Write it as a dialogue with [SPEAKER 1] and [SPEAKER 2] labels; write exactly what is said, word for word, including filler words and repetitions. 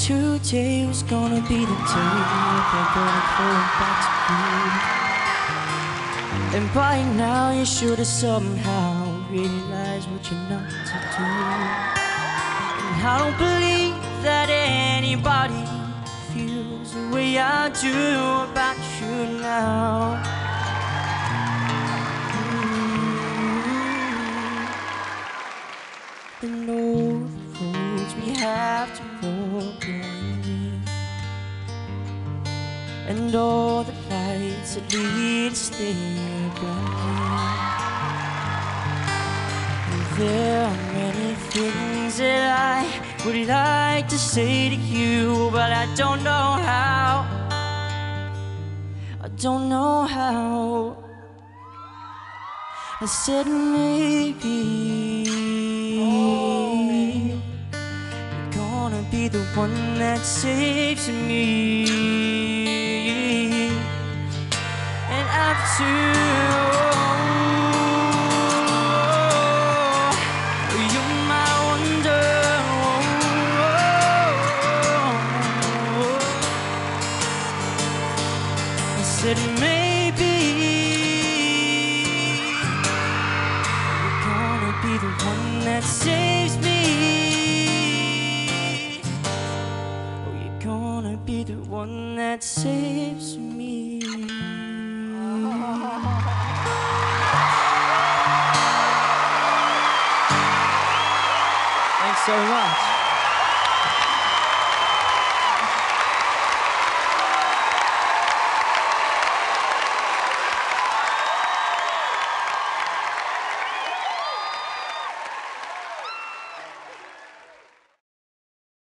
[SPEAKER 1] today was gonna be the day they're gonna fall back to you. And by now you should have somehow realized what you're not to do. And I don't believe that anybody feels the way I do about you now. Mm-hmm. And all the roads we have to walk blindly, and all the lights that lead us there blindly. And there are many things that I would like to say to you, but I don't know how. I don't know how. I said maybe you're gonna be the one that saves me. And after you're my wonder. I said maybe you're gonna be the one that saves me. Oh, you're gonna be the one that saves me. Thanks so much.